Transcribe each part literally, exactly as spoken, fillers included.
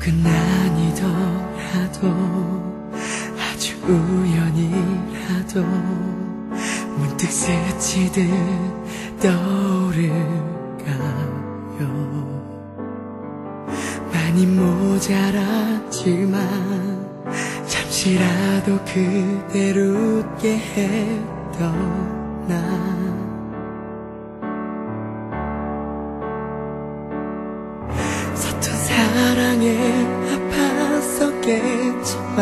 꼭은 아니더라도 아주 우연이라도 문득 스치듯 떠오를까요. 많이 모자랐지만 잠시라도 그댈 웃게 했던 나, 서툰 사랑에 아팠었겠지만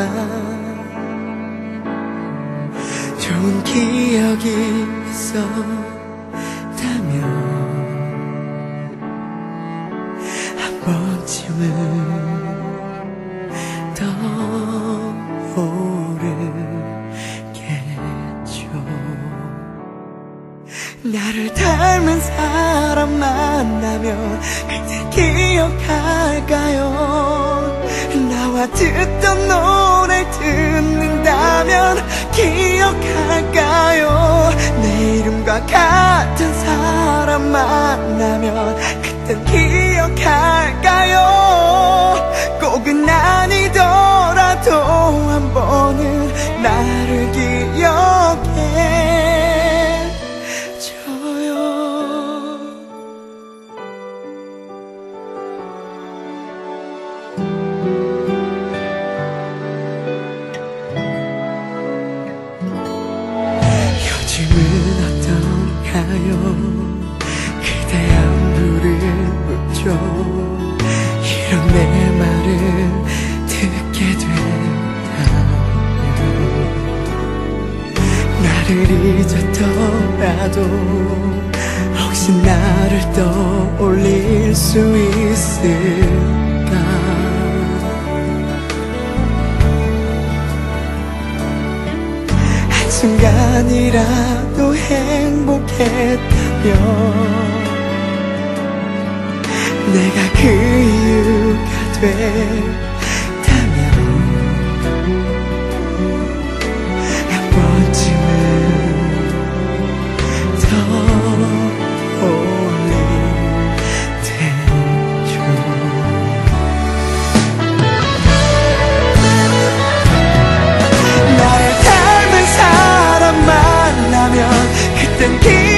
좋은 기억이 있었다면 한 번쯤은 떠오르겠죠. 나를 닮은 사람 만나면 그때 기억할까요? 나와 듣던 노래 듣는다면 기억할까요? 내 이름과 같은 사람 만나면 그땐 기억할까요? 꼭은 아니더라도 한 번은 나를 기억해줘요. 요즘은 어떤가요? 그대 안부를 묻죠. 이런 내 말을 듣게 된다면 나를 잊었더라도 혹시 나를 떠올릴 수 있을까? 한순간이라도 행복했다면 내가 그 이유가 됐다면 한 번쯤은 떠올릴 테죠. 나를 닮은 사람 만나면 그땐